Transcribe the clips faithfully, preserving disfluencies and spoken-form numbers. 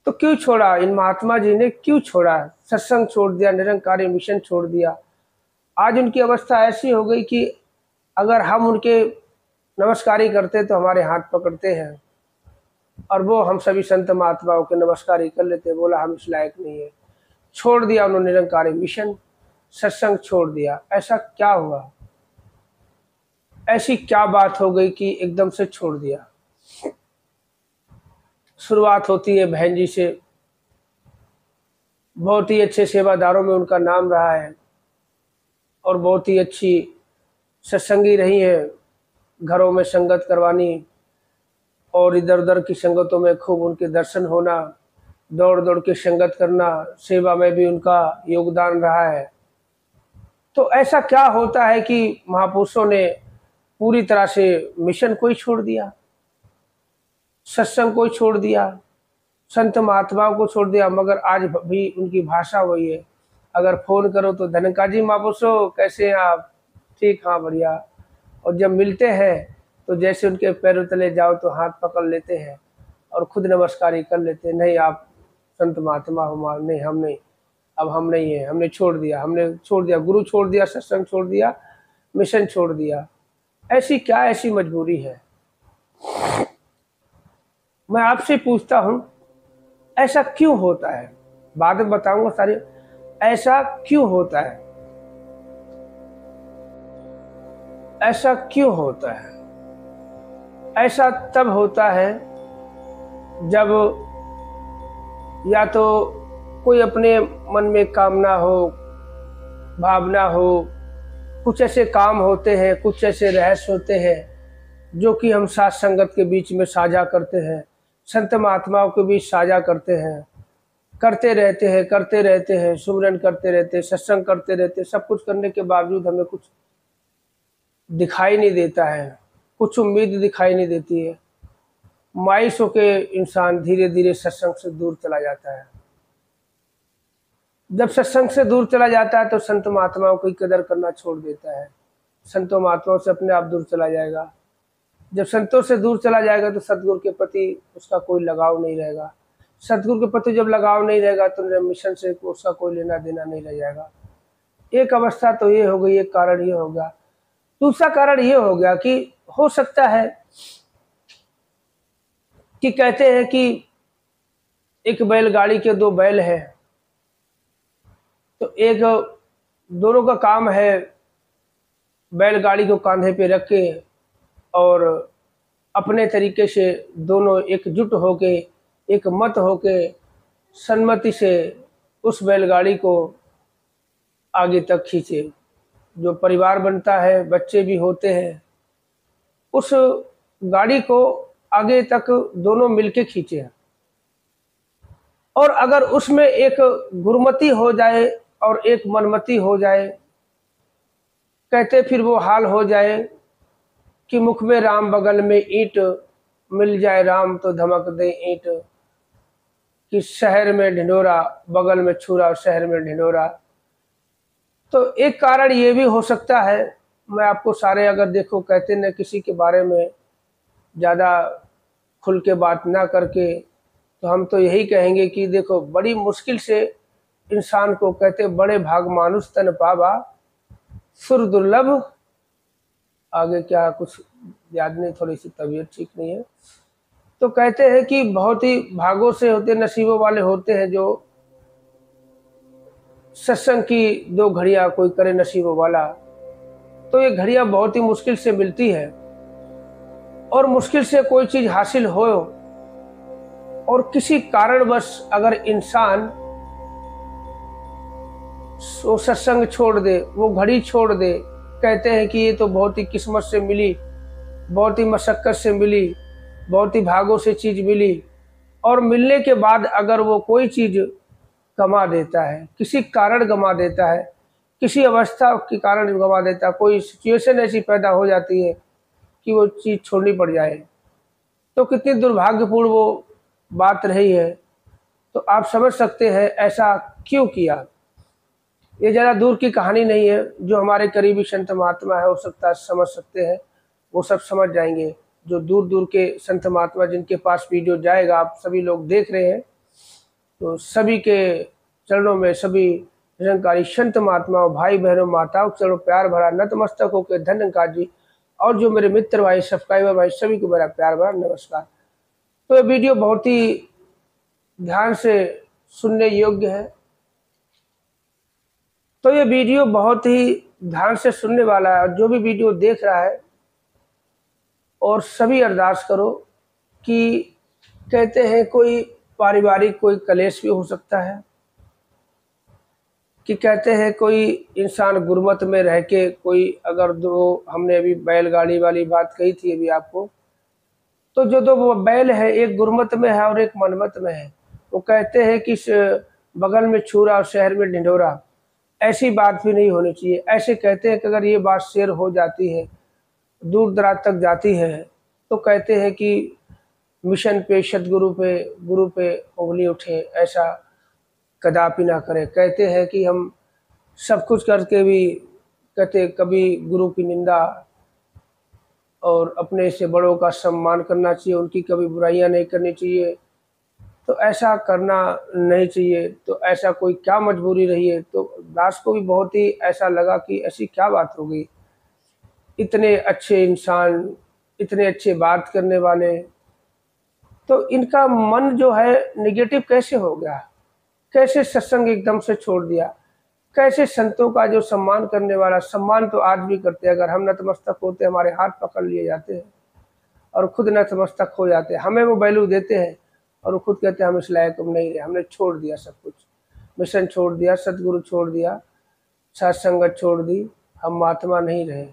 तो क्यों छोड़ा, इन महात्मा जी ने क्यों छोड़ा, सत्संग छोड़ दिया, निरंकारी मिशन छोड़ दिया। आज उनकी अवस्था ऐसी हो गई कि अगर हम उनके नमस्कारी करते तो हमारे हाथ पकड़ते हैं, और वो हम सभी संत महात्माओं के नमस्कार ही कर लेते। बोला हम इस लायक नहीं है, छोड़ दिया उन्होंने निरंकारी मिशन, सत्संग छोड़ दिया। ऐसा क्या हुआ, ऐसी क्या बात हो गई कि एकदम से छोड़ दिया। शुरुआत होती है बहन जी से, बहुत ही अच्छे सेवादारों में उनका नाम रहा है और बहुत ही अच्छी सत्संगी रही हैं, घरों में संगत करवानी और इधर उधर की संगतों में खूब उनके दर्शन होना, दौड़ दौड़ के संगत करना, सेवा में भी उनका योगदान रहा है। तो ऐसा क्या होता है कि महापुरुषों ने पूरी तरह से मिशन को ही छोड़ दिया, सत्संग को ही छोड़ दिया, संत महात्माओं को छोड़ दिया। मगर आज भी उनकी भाषा वही है, अगर फोन करो तो धनका जी महापुरुषों कैसे हैं आप, ठीक हाँ बढ़िया। और जब मिलते हैं तो जैसे उनके पैरों तले जाओ तो हाथ पकड़ लेते हैं और खुद नमस्कार कर लेते हैं। नहीं आप संत महात्मा हो, नहीं हम नहीं, अब हम नहीं है, हमने छोड़ दिया, हमने छोड़ दिया, गुरु छोड़ दिया, सत्संग छोड़ दिया, मिशन छोड़ दिया। ऐसी क्या ऐसी मजबूरी है। मैं आपसे पूछता हूं ऐसा क्यों होता है, बाद में बताऊंगा सारी, ऐसा क्यों होता है, ऐसा क्यों होता है। ऐसा तब होता है जब या तो कोई अपने मन में कामना हो, भावना हो, कुछ ऐसे काम होते हैं, कुछ ऐसे रहस्य होते हैं जो कि हम साथ संगत के बीच में साझा करते हैं, संत महात्माओं के बीच साझा करते हैं, करते रहते हैं करते रहते हैं सुमिरन करते रहते हैं, सत्संग करते रहते हैं। सब कुछ करने के बावजूद हमें कुछ दिखाई नहीं देता है, कुछ उम्मीद दिखाई नहीं देती है। मायूस होके इंसान धीरे धीरे सत्संग से दूर चला जाता है। जब सत्संग से दूर चला जाता है तो संत महात्माओं की कदर करना छोड़ देता है, संतों महात्माओं से अपने आप दूर चला जाएगा। जब संतों से दूर चला जाएगा तो सतगुरु के प्रति उसका कोई लगाव नहीं रहेगा। सतगुरु के प्रति जब लगाव नहीं रहेगा तो मिशन से उसका कोई लेना देना नहीं रह जाएगा। एक अवस्था तो ये हो गई, एक कारण ये हो गया। दूसरा कारण ये हो गया कि हो सकता है कि कहते हैं कि एक बैलगाड़ी के दो बैल हैं, तो एक दोनों का काम है बैलगाड़ी को कांधे पे रख के और अपने तरीके से दोनों एकजुट होके, एक मत होके, सन्मति से उस बैलगाड़ी को आगे तक खींचे। जो परिवार बनता है, बच्चे भी होते हैं, उस गाड़ी को आगे तक दोनों मिलके खींचे। और अगर उसमें एक गुरुमति हो जाए और एक मनमति हो जाए, कहते फिर वो हाल हो जाए कि मुख में राम बगल में ईंट, मिल जाए राम तो धमक दे ईंट, कि शहर में ढिंढोरा बगल में छुरा और शहर में ढिंढोरा। तो एक कारण ये भी हो सकता है, मैं आपको सारे अगर देखो कहते न किसी के बारे में ज़्यादा खुल के बात ना करके, तो हम तो यही कहेंगे कि देखो बड़ी मुश्किल से इंसान को कहते बड़े भाग मानुष तन पावा सुर दुर्लभ, आगे क्या कुछ याद नहीं, थोड़ी सी तबीयत ठीक नहीं है। तो कहते हैं कि बहुत ही भागों से होते, नसीबों वाले होते हैं जो सत्संग की दो घड़ियां कोई करे नसीबों वाला। तो ये घड़ियां बहुत ही मुश्किल से मिलती है, और मुश्किल से कोई चीज हासिल हो और किसी कारणवश अगर इंसान वो सत्संग छोड़ दे, वो घड़ी छोड़ दे, कहते हैं कि ये तो बहुत ही किस्मत से मिली, बहुत ही मशक्कत से मिली, बहुत ही भागों से चीज मिली, और मिलने के बाद अगर वो कोई चीज गंवा देता है, किसी कारण गंवा देता है, किसी अवस्था के कारण गंवा देता है, कोई सिचुएशन ऐसी पैदा हो जाती है कि वो चीज़ छोड़नी पड़ जाए, तो कितनी दुर्भाग्यपूर्ण वो बात रही है। तो आप समझ सकते हैं ऐसा क्यों किया। ये ज़्यादा दूर की कहानी नहीं है, जो हमारे करीबी संत महात्मा है हो सकता है समझ सकते हैं, वो सब समझ जाएंगे। जो दूर दूर के संत महात्मा जिनके पास वीडियो जाएगा, आप सभी लोग देख रहे हैं, तो सभी के चरणों में, सभी निरंकारी संत महात्माओं, भाई बहनों, माताओं के चरणों प्यार भरा नतमस्तक होकर धन्यवाद जी। और जो मेरे मित्र भाई, सब्सक्राइबर भाई, सभी को मेरा प्यार भरा नमस्कार। तो ये वीडियो बहुत ही ध्यान से सुनने योग्य है। तो ये वीडियो बहुत ही ध्यान से सुनने वाला है, और जो भी वीडियो देख रहा है, और सभी अरदास करो कि कहते हैं कोई पारिवारिक कोई कलेश भी हो सकता है, कि कहते हैं कोई इंसान गुरमत में रह के कोई, अगर दो, हमने अभी बैलगाड़ी वाली बात कही थी अभी आपको, तो जो दो वो बैल है, एक गुरमत में है और एक मनमत में है, वो कहते हैं कि बगल में छुरा और शहर में ढिंढोरा, ऐसी बात भी नहीं होनी चाहिए। ऐसे कहते हैं कि अगर ये बात शेयर हो जाती है, दूर दराज तक जाती है, तो कहते हैं कि मिशन पे, सदगुरु पे, गुरु पे उंगली उठे, ऐसा कदापि ना करें। कहते हैं कि हम सब कुछ करके भी, कहते कभी गुरु की निंदा और अपने से बड़ों का सम्मान करना चाहिए, उनकी कभी बुराइयां नहीं करनी चाहिए, तो ऐसा करना नहीं चाहिए। तो ऐसा कोई क्या मजबूरी रही है? तो दास को भी बहुत ही ऐसा लगा कि ऐसी क्या बात हो गई, इतने अच्छे इंसान, इतने अच्छे बात करने वाले, तो इनका मन जो है निगेटिव कैसे हो गया? कैसे सत्संग एकदम से छोड़ दिया? कैसे संतों का जो सम्मान करने वाला, सम्मान तो आज भी करते हैं, अगर हम नतमस्तक होते हमारे हाथ पकड़ लिए जाते हैं और खुद नतमस्तक हो जाते हैं, हमें वो वैल्यू देते हैं और वो खुद कहते हैं हम इस लायक हम नहीं रहे, हमने छोड़ दिया सब कुछ, मिशन छोड़ दिया, सतगुरु छोड़ दिया, सत्संगत छोड़ दी, हम महात्मा नहीं रहे।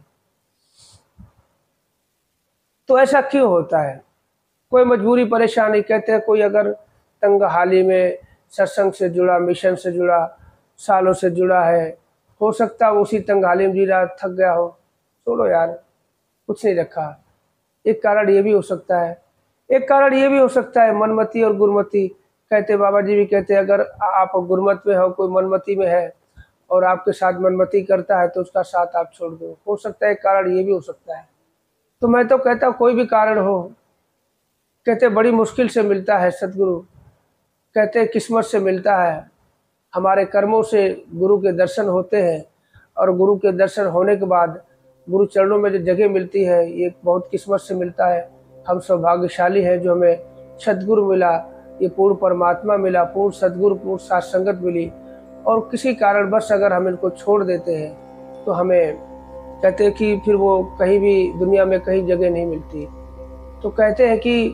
तो ऐसा क्यों होता है? कोई मजबूरी, परेशानी, कहते हैं कोई अगर तंग हाली में सत्संग से जुड़ा, मिशन से जुड़ा, सालों से जुड़ा है, हो सकता है उसी तंग हाली में जी रहा, थक गया हो, छोड़ो यार, कुछ नहीं रखा। एक कारण ये भी हो सकता है, एक कारण ये भी हो सकता है मनमती और गुरमती। कहते बाबा जी भी कहते हैं अगर आप गुरमत में हो, कोई मनमती में है और आपके साथ मनमती करता है, तो उसका साथ आप छोड़ दो। हो सकता है एक कारण ये भी हो सकता है। तो मैं तो कहता हूँ कोई भी कारण हो, कहते बड़ी मुश्किल से मिलता है सतगुरु, कहते किस्मत से मिलता है, हमारे कर्मों से गुरु के दर्शन होते हैं, और गुरु के दर्शन होने के बाद गुरु चरणों में जो जगह मिलती है, ये बहुत किस्मत से मिलता है। हम सौभाग्यशाली हैं जो हमें सद्गुरु मिला, ये पूर्ण परमात्मा मिला, पूर्ण सद्गुरु, पूर्ण साथ संगत मिली। और किसी कारणवश अगर हम इनको छोड़ देते हैं तो हमें कहते हैं कि फिर वो कहीं भी दुनिया में कहीं जगह नहीं मिलती। तो कहते हैं कि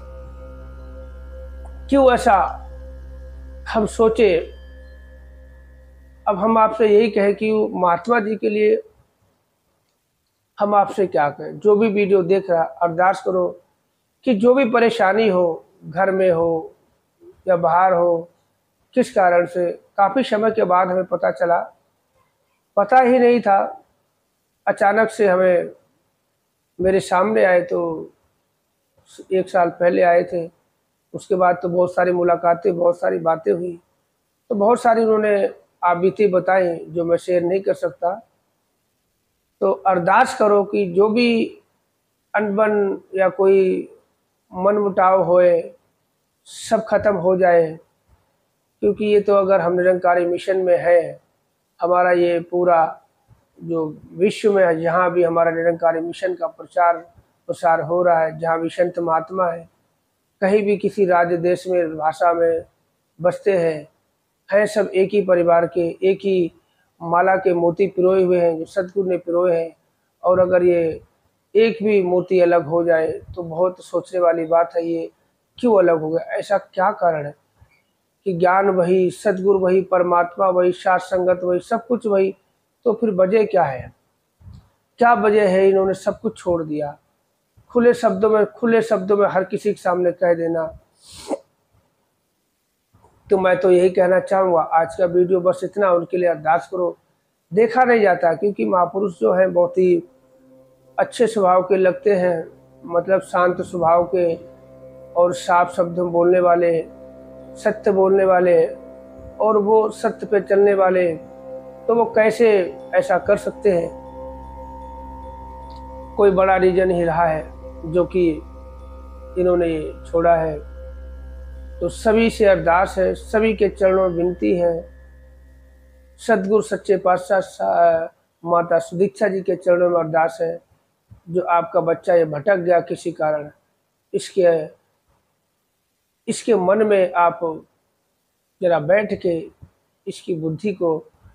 क्यों ऐसा हम सोचे। अब हम आपसे यही कहें कि महात्मा जी के लिए हम आपसे क्या कहें? जो भी वीडियो देख रहा, अरदास करो कि जो भी परेशानी हो, घर में हो या बाहर हो, किस कारण से, काफ़ी समय के बाद हमें पता चला, पता ही नहीं था, अचानक से हमें मेरे सामने आए। तो एक साल पहले आए थे, उसके बाद तो बहुत सारी मुलाकातें, बहुत सारी बातें हुई, तो बहुत सारी उन्होंने आबितें बताई जो मैं शेयर नहीं कर सकता। तो अरदास करो कि जो भी अनबन या कोई मनमुटाव होए, सब खत्म हो जाए, क्योंकि ये तो अगर हम निरंकारी मिशन में है, हमारा ये पूरा जो विश्व में है, जहाँ भी हमारा निरंकारी मिशन का प्रचार प्रसार हो रहा है, जहाँ भी संत महात्मा है, कहीं भी किसी राज्य देश में भाषा में बसते हैं, हैं सब एक ही परिवार के, एक ही माला के मोती पिरोए हुए हैं जो सतगुरु ने पिरोए हैं। और अगर ये एक भी मोती अलग हो जाए तो बहुत सोचने वाली बात है, ये क्यों अलग हो गया? ऐसा क्या कारण है कि ज्ञान वही, सतगुरु वही, परमात्मा वही, साथ संगत वही, सब कुछ वही, तो फिर वजह क्या है? क्या वजह है इन्होंने सब कुछ छोड़ दिया? खुले शब्दों में, खुले शब्दों में हर किसी के सामने कह देना। तो मैं तो यही कहना चाहूँगा, आज का वीडियो बस इतना, उनके लिए अरदास करो। देखा नहीं जाता, क्योंकि महापुरुष जो हैं बहुत ही अच्छे स्वभाव के लगते हैं, मतलब शांत स्वभाव के और साफ शब्द में बोलने वाले, सत्य बोलने वाले, और वो सत्य पे चलने वाले, तो वो कैसे ऐसा कर सकते हैं? कोई बड़ा रीजन ही रहा है जो कि इन्होंने छोड़ा है। तो सभी से अरदास है, सभी के चरणों में विनती है, सदगुरु सच्चे पातशाह माता सुदीक्षा जी के चरणों में अरदास है, जो आपका बच्चा ये भटक गया किसी कारण, इसके इसके मन में आप जरा बैठ के इसकी बुद्धि को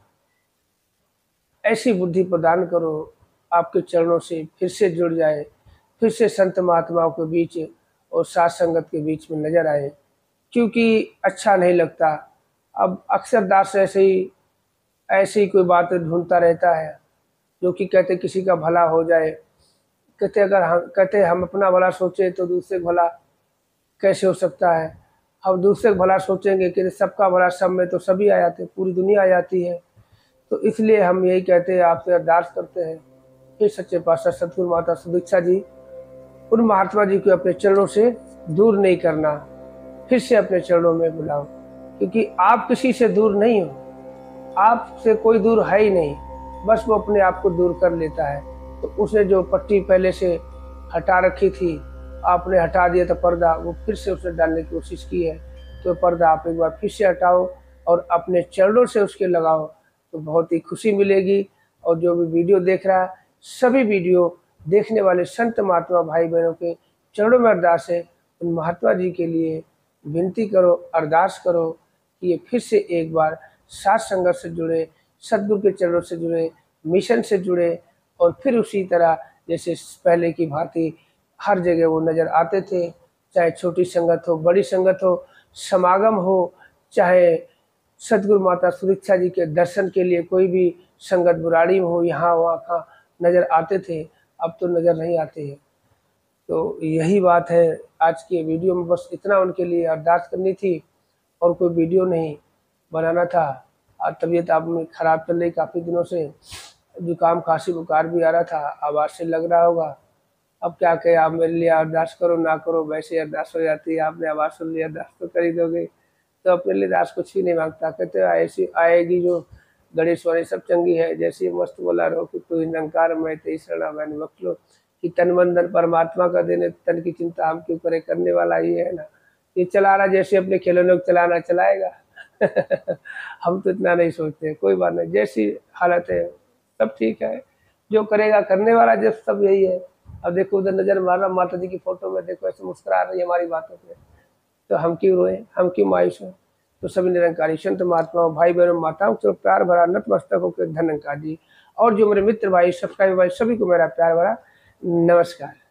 ऐसी बुद्धि प्रदान करो, आपके चरणों से फिर से जुड़ जाए, फिर से संत महात्माओं के बीच और साथ संगत के बीच में नजर आए, क्योंकि अच्छा नहीं लगता। अब अक्सर दास ऐसे ही ऐसे ही कोई बात ढूंढता रहता है, जो कि कहते किसी का भला हो जाए, कहते अगर हम कहते हम अपना भला सोचे तो दूसरे का भला कैसे हो सकता है। अब दूसरे का भला सोचेंगे कि सबका भला सब में तो सभी आ जाते, पूरी दुनिया आ जाती है। तो इसलिए हम यही कहते हैं, आपसे अरदास करते हैं, हे सच्चे पातशाह सतगुरु माता सुदीक्षा जी, उन महात्मा जी को अपने चरणों से दूर नहीं करना, फिर से अपने चरणों में बुलाओ, क्योंकि आप किसी से दूर नहीं हो, आपसे कोई दूर है ही नहीं, बस वो अपने आप को दूर कर लेता है। तो उसने जो पट्टी पहले से हटा रखी थी, आपने हटा दिया था पर्दा, वो फिर से उसने डालने की कोशिश की है, तो पर्दा आप एक बार फिर से हटाओ और अपने चरणों से उसके लगाओ, तो बहुत ही खुशी मिलेगी। और जो भी वीडियो देख रहा है, सभी वीडियो देखने वाले संत महात्मा भाई बहनों के चरणों में अरदास है, उन महात्मा जी के लिए विनती करो, अरदास करो कि ये फिर से एक बार साथ संगत से जुड़े, सदगुरु के चरणों से जुड़े, मिशन से जुड़े, और फिर उसी तरह जैसे पहले की भांति हर जगह वो नज़र आते थे, चाहे छोटी संगत हो, बड़ी संगत हो, समागम हो, चाहे सदगुरु माता सुदीक्षा जी के दर्शन के लिए कोई भी संगत बुराड़ी में हो, यहाँ वहाँ का नज़र आते थे, अब तो नज़र नहीं आते हैं। तो यही बात है आज के वीडियो में, बस इतना उनके लिए अरदास करनी थी और कोई वीडियो नहीं बनाना था। और तबीयत आप में ख़राब चल रही काफ़ी दिनों से, जुकाम खांसी बुखार भी आ रहा था, आवाज़ से लग रहा होगा। अब क्या कहें, आप मेरे लिए अरदास करो ना करो, वैसे अरदास हो जाती है। आपने आवाज़ सुन ली, अरदास तो कर ही दोगे, तो अपने लिए दास कुछ भी नहीं मांगता। कहते ऐसी आएगी जो गणेश वाणी सब चंगी है, जैसे मस्त बोला रहो कि तू निरंकार मैं तेई शरणा मैंने बख्श लो, कि तन मन धन परमात्मा का देने, तन की चिंता हम क्यों करे, करने वाला ये है ना। ये चला रहा जैसे अपने खिलौनों को चलाना चलाएगा। हम तो इतना नहीं सोचते, कोई बात नहीं, जैसी हालत है सब ठीक है, जो करेगा करने वाला जब सब यही है। अब देखो उधर नजर मार रहा माता जी की फोटो में, देखो ऐसे मुस्कुरा रही है हमारी बातों पे, तो हम क्यों रोए, हम क्यों मायूस हैं। तो सभी निरंकारी संत महात्मा भाई बहनों माताओं को प्यार भरा नतमस्तक होकर धन्यवाद जी। और जो मेरे मित्र भाई सब्सक्राइबर भाई सभी को मेरा प्यार भरा नमस्कार।